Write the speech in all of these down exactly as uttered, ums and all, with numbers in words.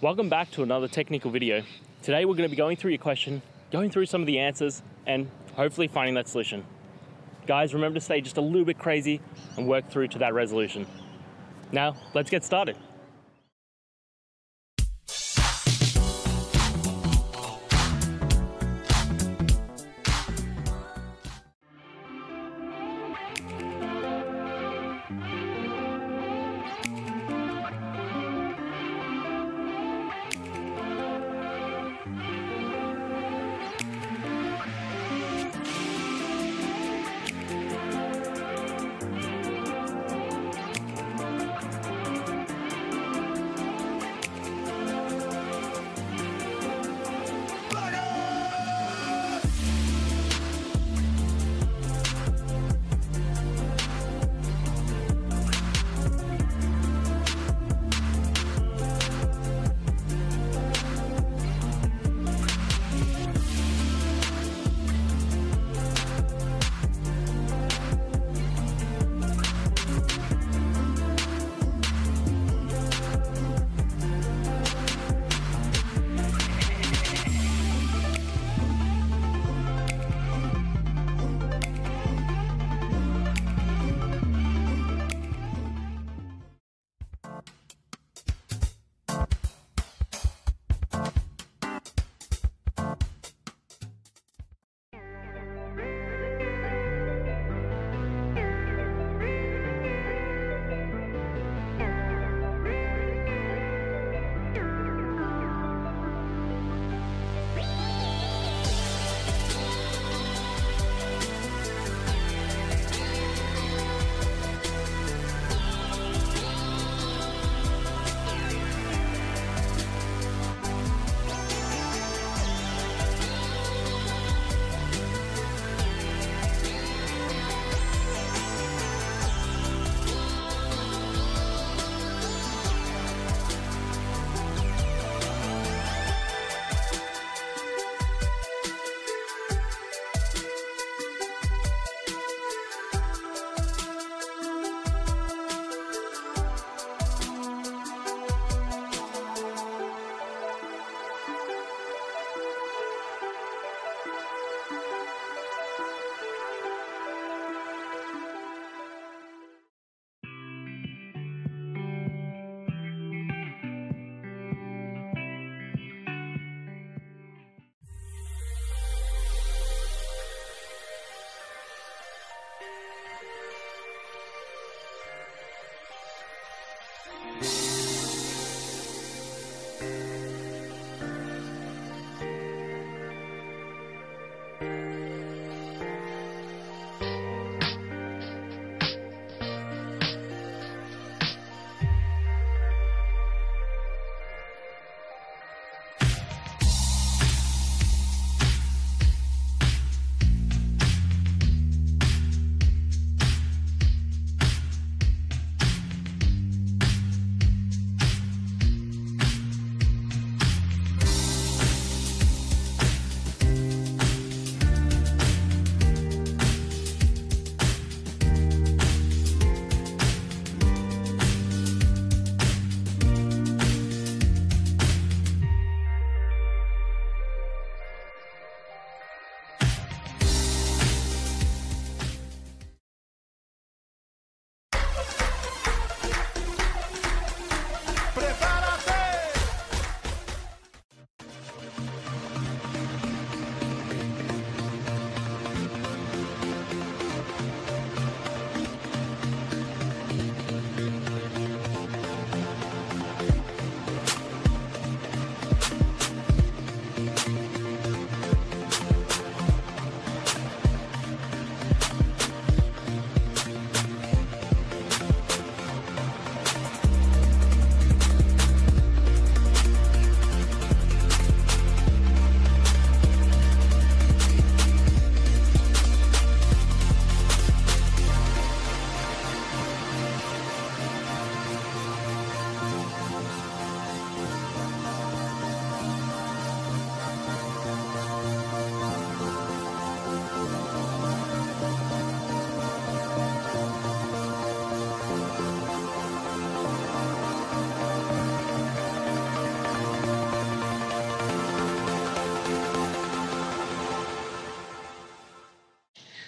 Welcome back to another technical video. Today we're going to be going through your question, going through some of the answers, and hopefully finding that solution. Guys, remember to stay just a little bit crazy and work through to that resolution. Now, let's get started.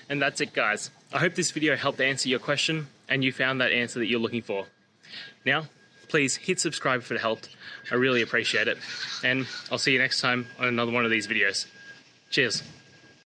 And that's it, guys. I hope this video helped answer your question and you found that answer that you're looking for. Now, please hit subscribe if it helped. I really appreciate it. And I'll see you next time on another one of these videos. Cheers.